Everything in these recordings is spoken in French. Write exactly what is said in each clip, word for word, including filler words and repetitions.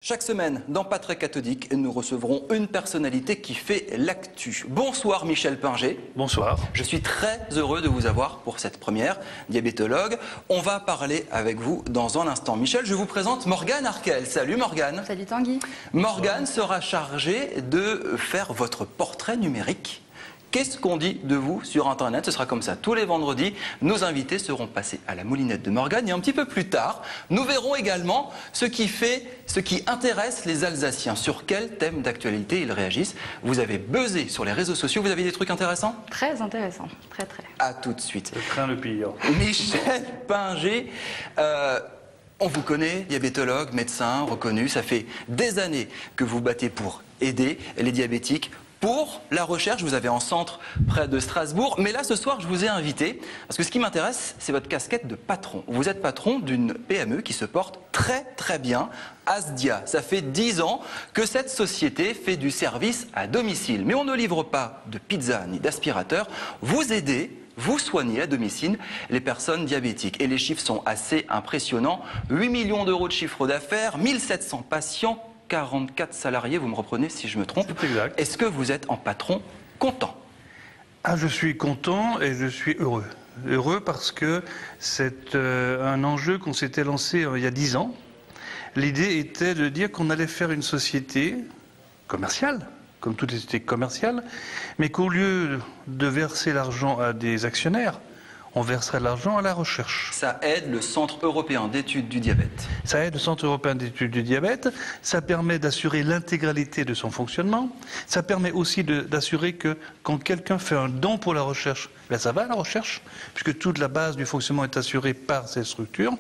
Chaque semaine, dans Pas très cathodique, nous recevrons une personnalité qui fait l'actu. Bonsoir Michel Pinger. Bonsoir. Je suis très heureux de vous avoir pour cette première, diabétologue. On va parler avec vous dans un instant. Michel, je vous présente Morgane Arkel. Salut Morgane. Salut Tanguy. Morgane sera chargée de faire votre portrait numérique. Qu'est-ce qu'on dit de vous sur Internet? Ce sera comme ça tous les vendredis. Nos invités seront passés à la moulinette de Morgane et un petit peu plus tard, nous verrons également ce qui fait, ce qui intéresse les Alsaciens. Sur quel thème d'actualité ils réagissent. Vous avez buzzé sur les réseaux sociaux. Vous avez des trucs intéressants? Très intéressant. Très très. À tout de suite. Je crains le pire. Michel Pinger. Euh, On vous connaît, diabétologue, médecin reconnu. Ça fait des années que vous battez pour aider les diabétiques. Pour la recherche, vous avez un centre près de Strasbourg. Mais là, ce soir, je vous ai invité parce que ce qui m'intéresse, c'est votre casquette de patron. Vous êtes patron d'une P M E qui se porte très très bien, Asdia. Ça fait dix ans que cette société fait du service à domicile. Mais on ne livre pas de pizza ni d'aspirateur. Vous aidez, vous soignez à domicile les personnes diabétiques. Et les chiffres sont assez impressionnants. huit millions d'euros de chiffre d'affaires, mille sept cents patients, quarante-quatre salariés, vous me reprenez si je me trompe. C'est exact. Est-ce que vous êtes en patron content? Ah, je suis content et je suis heureux. Heureux parce que c'est euh, un enjeu qu'on s'était lancé euh, il y a dix ans. L'idée était de dire qu'on allait faire une société commerciale, comme toutes les sociétés commerciales, mais qu'au lieu de verser l'argent à des actionnaires, on verserait l'argent à la recherche. Ça aide le Centre européen d'études du diabète. Ça aide le Centre européen d'études du diabète, ça permet d'assurer l'intégralité de son fonctionnement, ça permet aussi d'assurer que quand quelqu'un fait un don pour la recherche, ben ça va à la recherche, puisque toute la base du fonctionnement est assurée par ces structures.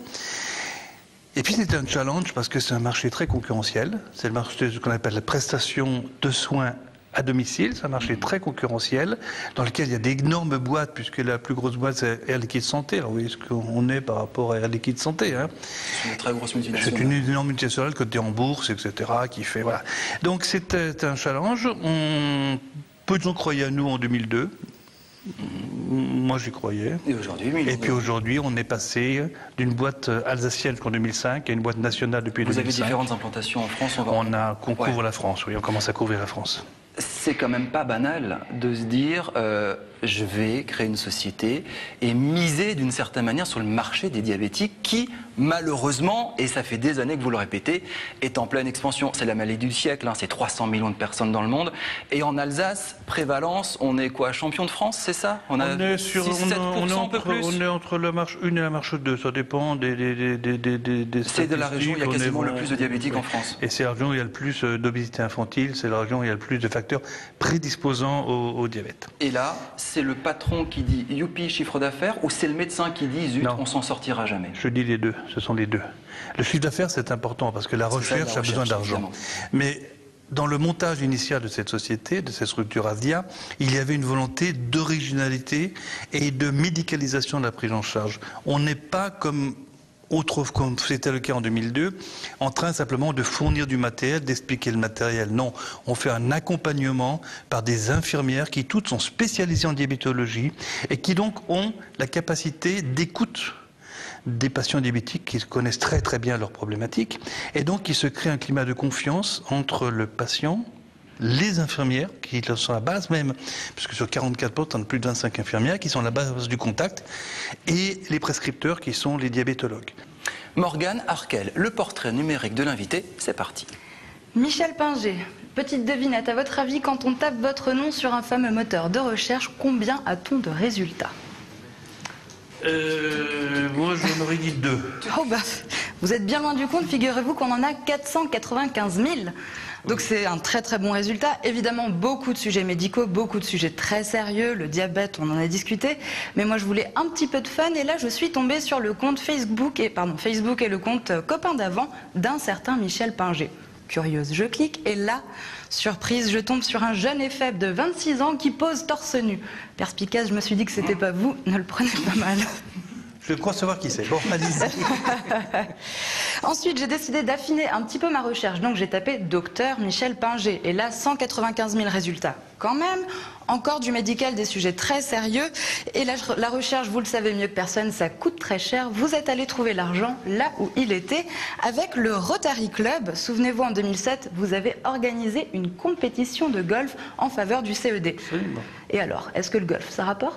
Et puis c'est un challenge parce que c'est un marché très concurrentiel, c'est le marché de ce qu'on appelle la prestation de soins à domicile, c'est un marché très concurrentiel, dans lequel il y a d'énormes boîtes, puisque la plus grosse boîte c'est Air Liquide Santé. Alors vous voyez ce qu'on est par rapport à Air Liquide Santé. Hein. C'est une très grosse multinationale. C'est une énorme multinationale cotée en bourse, et cetera, qui fait, voilà. Donc c'était un challenge. On... Peu de gens croyaient à nous en deux mille deux. Moi j'y croyais. Et aujourd'hui, Et puis aujourd'hui, on est passé d'une boîte alsacienne qu'en deux mille cinq à une boîte nationale depuis Vous deux mille cinq. avez différentes implantations en France. On, va... on a qu'on couvre ouais. la France, oui, on commence à couvrir la France. C'est quand même pas banal de se dire euh, je vais créer une société et miser d'une certaine manière sur le marché des diabétiques qui, malheureusement, et ça fait des années que vous le répétez, est en pleine expansion. C'est la maladie du siècle, hein, c'est trois cents millions de personnes dans le monde. Et en Alsace, prévalence, on est quoi, champion de France, c'est ça? On a on est sur, six sept pour cent, on est un peu entre, plus. on est entre la marche une et la marche deux, ça dépend des, des, des, des, des, des C'est de la région où il y a quasiment est, le plus de diabétiques oui. en France. Et c'est la région où il y a le plus d'obésité infantile, c'est la région où il y a le plus de facteurs prédisposants au, au diabète. Et là, c'est le patron qui dit youpi chiffre d'affaires ou c'est le médecin qui dit zut, non. on s'en sortira jamais? Je dis les deux, ce sont les deux. Le chiffre d'affaires c'est important parce que la recherche ça, la a besoin d'argent. Mais dans le montage initial de cette société, de cette structure Asdia, il y avait une volonté d'originalité et de médicalisation de la prise en charge. On n'est pas comme autre, comme c'était le cas en deux mille deux, en train simplement de fournir du matériel, d'expliquer le matériel. Non, on fait un accompagnement par des infirmières qui toutes sont spécialisées en diabétologie et qui donc ont la capacité d'écoute des patients diabétiques qui connaissent très très bien leurs problématiques et donc il se crée un climat de confiance entre le patient, les infirmières qui sont la base même, puisque sur quarante-quatre postes, on a plus de vingt-cinq infirmières qui sont la base du contact, et les prescripteurs qui sont les diabétologues. Morgane Arkel, le portrait numérique de l'invité, c'est parti. Michel Pinger, petite devinette, à votre avis, quand on tape votre nom sur un fameux moteur de recherche, combien a-t-on de résultats? Euh, moi, j'en aurais dit deux. Oh bah, vous êtes bien loin du compte, figurez-vous qu'on en a quatre cent quatre-vingt-quinze mille. Donc c'est un très très bon résultat. Évidemment, beaucoup de sujets médicaux, beaucoup de sujets très sérieux. Le diabète, on en a discuté. Mais moi, je voulais un petit peu de fun. Et là, je suis tombée sur le compte Facebook et, pardon, Facebook et le compte Copain d'avant d'un certain Michel Pinger. Curieuse, je clique et là, surprise, je tombe sur un jeune et faible de vingt-six ans qui pose torse nu. Perspicace, je me suis dit que c'était pas vous, ne le prenez pas mal. Je crois savoir qui c'est. Bon, allez-y. Ensuite, j'ai décidé d'affiner un petit peu ma recherche. Donc, j'ai tapé docteur Michel Pinger. Et là, cent quatre-vingt-quinze mille résultats. Quand même, encore du médical, des sujets très sérieux. Et la, la recherche, vous le savez mieux que personne, ça coûte très cher. Vous êtes allé trouver l'argent là où il était avec le Rotary Club. Souvenez-vous, en deux mille sept, vous avez organisé une compétition de golf en faveur du C E D. Absolument. Et alors, est-ce que le golf, ça rapporte ?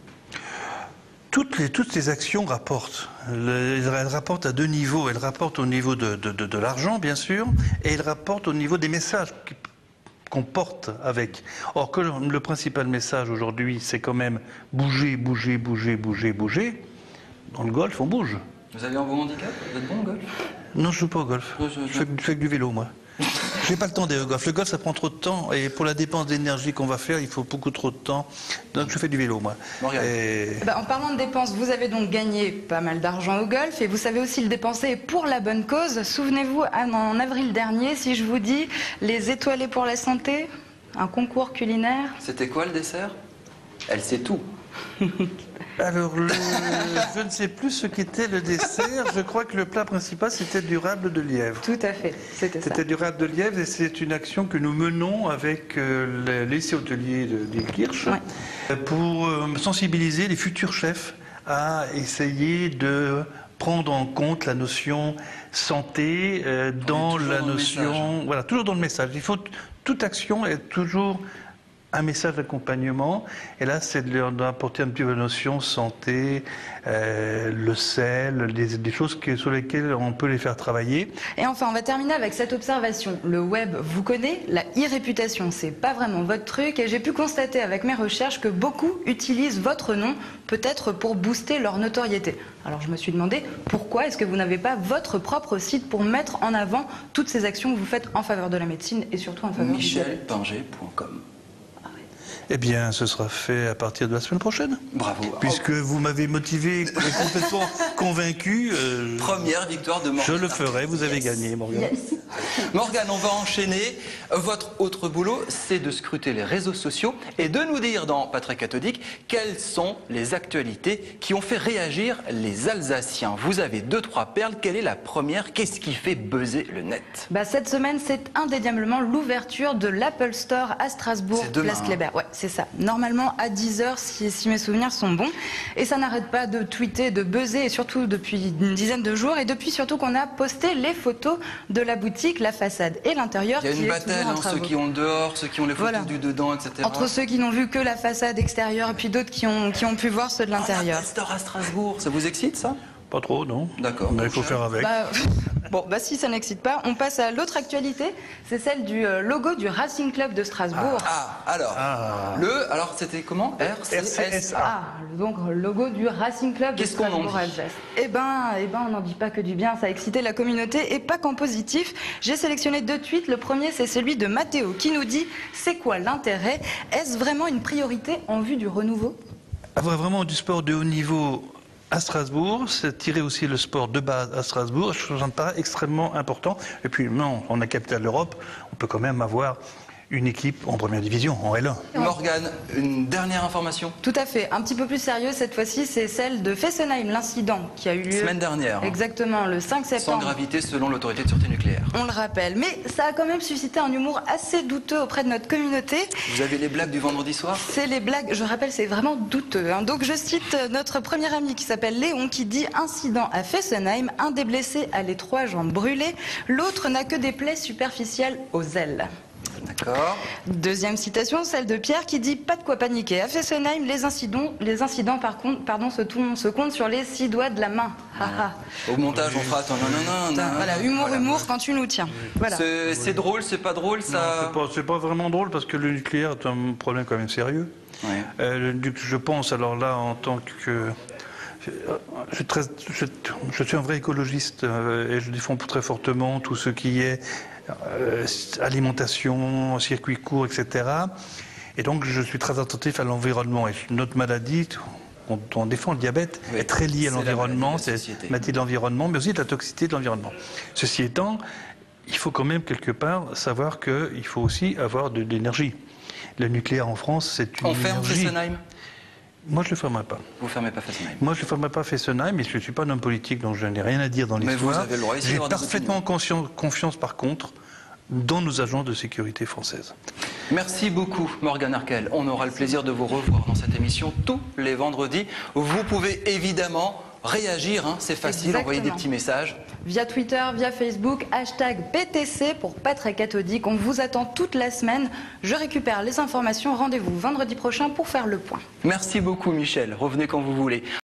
Toutes les, toutes les actions rapportent. Le, elles rapportent à deux niveaux. Elles rapportent au niveau de, de, de, de l'argent, bien sûr, et elles rapportent au niveau des messages qu'on porte avec. Or, que le principal message aujourd'hui, c'est quand même bouger, bouger, bouger, bouger, bouger. Dans le golf, on bouge. Vous avez un bon handicap? Vous êtes bon au golf? Non, je ne joue pas au golf. Je, je, je... je, fais, je fais que du vélo, moi. J'ai pas le temps d'aller au golf. Le golf, ça prend trop de temps. Et pour la dépense d'énergie qu'on va faire, il faut beaucoup trop de temps. Donc, je fais du vélo, moi. Et... Bah, en parlant de dépenses, vous avez donc gagné pas mal d'argent au golf. Et vous savez aussi le dépenser pour la bonne cause. Souvenez-vous, en avril dernier, si je vous dis les étoilés pour la santé, un concours culinaire. C'était quoi le dessert? Elle sait tout. Alors, le... je ne sais plus ce qu'était le dessert. Je crois que le plat principal, c'était du rable de lièvre. Tout à fait, c'était ça. C'était du rable de lièvre et c'est une action que nous menons avec euh, le lycée hôtelier d'Ilkirch ouais. pour euh, sensibiliser les futurs chefs à essayer de prendre en compte la notion santé euh, dans la dans notion... Voilà, toujours dans le message. Il faut toute action est toujours... un message d'accompagnement, et là c'est de leur apporter un petit peu la notion santé, euh, le sel, des, des choses que, sur lesquelles on peut les faire travailler. Et enfin, on va terminer avec cette observation. Le web vous connaît, la e-réputation, c'est pas vraiment votre truc, et j'ai pu constater avec mes recherches que beaucoup utilisent votre nom, peut-être pour booster leur notoriété. Alors je me suis demandé, pourquoi est-ce que vous n'avez pas votre propre site pour mettre en avant toutes ces actions que vous faites en faveur de la médecine et surtout en faveur michel pinger point com. Eh bien, ce sera fait à partir de la semaine prochaine. Bravo. Puisque vous m'avez motivé, complètement convaincu. Euh, Première victoire de Morgane. Je le ferai, vous avez yes. gagné, Morgane. Yes. Morgane, on va enchaîner. Votre autre boulot, c'est de scruter les réseaux sociaux et de nous dire dans Pas très cathodique quelles sont les actualités qui ont fait réagir les Alsaciens. Vous avez deux, trois perles. Quelle est la première? Qu'est-ce qui fait buzzer le net? Bah, cette semaine, c'est indéniablement l'ouverture de l'Apple Store à Strasbourg, demain, place Kléber. Ouais, c'est ça. Normalement à dix heures, si, si mes souvenirs sont bons. Et ça n'arrête pas de tweeter, de buzzer, et surtout depuis une dizaine de jours. Et depuis surtout qu'on a posté les photos de la boutique, la façade et l'intérieur. Il y a une bataille entre ceux qui ont le dehors, ceux qui ont les photos voilà. du dedans, et cetera. Entre ceux qui n'ont vu que la façade extérieure et puis d'autres qui ont, qui ont pu voir ceux de l'intérieur. Oh, l'Apple Store à Strasbourg, ça vous excite ça? Pas trop, non. D'accord. Mais il faut faire avec. Bah, bon, bah si ça n'excite pas, on passe à l'autre actualité. C'est celle du euh, logo du Racing Club de Strasbourg. Ah, ah alors. Ah. Le, alors c'était comment? R C S A. Ah, donc le logo du Racing Club de Strasbourg. Eh ben, eh ben, on n'en dit pas que du bien. Ça a excité la communauté et pas qu'en positif. J'ai sélectionné deux tweets. Le premier, c'est celui de Mathéo qui nous dit: c'est quoi l'intérêt? Est-ce vraiment une priorité en vue du renouveau? Avoir vraiment du sport de haut niveau à Strasbourg, c'est tirer aussi le sport de base à Strasbourg, ça me paraît extrêmement important. Et puis, non, on est capitale d'Europe, on peut quand même avoir une équipe en première division, en L un. Morgane, une dernière information. Tout à fait, un petit peu plus sérieux cette fois-ci, c'est celle de Fessenheim, l'incident qui a eu lieu... Semaine dernière. Exactement, le cinq septembre. Sans gravité selon l'autorité de sûreté nucléaire. On le rappelle, mais ça a quand même suscité un humour assez douteux auprès de notre communauté. Vous avez les blagues du vendredi soir? C'est les blagues, je rappelle, c'est vraiment douteux. Hein. Donc je cite notre premier ami qui s'appelle Léon qui dit: incident à Fessenheim, un des blessés a les trois jambes brûlées, l'autre n'a que des plaies superficielles aux ailes. D'accord. Deuxième citation, celle de Pierre qui dit: pas de quoi paniquer. À Fessenheim, les incidents, les incidents par contre, pardon, se, se comptent sur les six doigts de la main. Ah. Au montage, on fera attends, non, non, non, non. Voilà, humour, voilà. humour quand tu nous tiens. Voilà. C'est drôle, c'est pas drôle, ça. C'est pas, pas vraiment drôle parce que le nucléaire est un problème quand même sérieux. Ouais. Euh, je pense, alors là, en tant que Je suis, très, je, je suis un vrai écologiste euh, et je défends très fortement tout ce qui est euh, alimentation, circuit court, et cetera. Et donc je suis très attentif à l'environnement. Et notre maladie, on, on défend le diabète, oui, est très lié à l'environnement, c'est la maladie de l'environnement, mais aussi de la toxicité de l'environnement. Ceci étant, il faut quand même quelque part savoir qu'il faut aussi avoir de l'énergie. Le nucléaire en France, c'est une on ferme énergie. Fessenheim. Moi, je ne le fermerai pas. Vous ne fermez pas Fessenheim? Moi, je ne fermerai pas Fessenheim, mais je ne suis pas un homme politique, donc je n'ai rien à dire dans l'histoire. Mais vous avez le droit ici J'ai d'avoir des parfaitement opinions. conscien- confiance, par contre, dans nos agents de sécurité française. Merci beaucoup, Morgane Arkel. On aura le plaisir de vous revoir dans cette émission tous les vendredis. Vous pouvez évidemment réagir, hein, c'est facile, Exactement. envoyer des petits messages. Via Twitter, via Facebook, hashtag P T C pour pas très cathodique. On vous attend toute la semaine. Je récupère les informations. Rendez-vous vendredi prochain pour faire le point. Merci beaucoup, Michel. Revenez quand vous voulez.